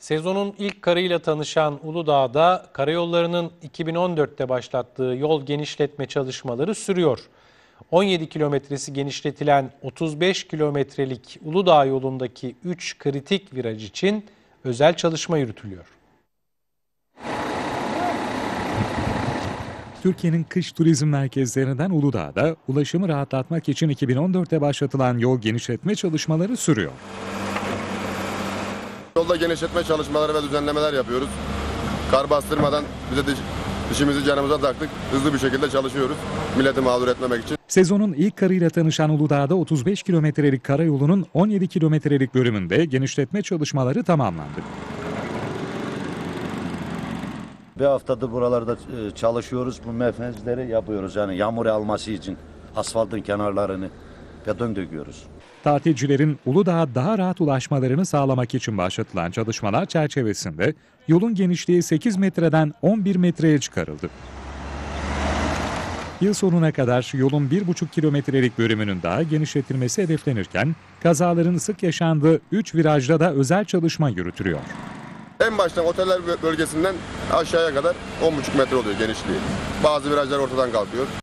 Sezonun ilk karıyla tanışan Uludağ'da karayollarının 2014'te başlattığı yol genişletme çalışmaları sürüyor. 17 kilometresi genişletilen 35 kilometrelik Uludağ yolundaki 3 kritik viraj için özel çalışma yürütülüyor. Türkiye'nin kış turizm merkezlerinden Uludağ'da ulaşımı rahatlatmak için 2014'te başlatılan yol genişletme çalışmaları sürüyor. Yolda genişletme çalışmaları ve düzenlemeler yapıyoruz. Kar bastırmadan bize dişimizi canımıza taktık. Hızlı bir şekilde çalışıyoruz. Milleti mağdur etmemek için. Sezonun ilk karıyla tanışan Uludağ'da 35 kilometrelik karayolunun 17 kilometrelik bölümünde genişletme çalışmaları tamamlandı. Bir haftadır buralarda çalışıyoruz. Bu mefezleri yapıyoruz. Yani yağmur alması için asfaltın kenarlarını beton döküyoruz. Tatilcilerin Uludağ'a daha rahat ulaşmalarını sağlamak için başlatılan çalışmalar çerçevesinde yolun genişliği 8 metreden 11 metreye çıkarıldı. Yıl sonuna kadar yolun 1,5 kilometrelik bölümünün daha genişletilmesi hedeflenirken kazaların sık yaşandığı 3 virajda da özel çalışma yürütülüyor. En baştan oteller bölgesinden aşağıya kadar 10,5 metre oluyor genişliği. Bazı virajlar ortadan kalkıyor.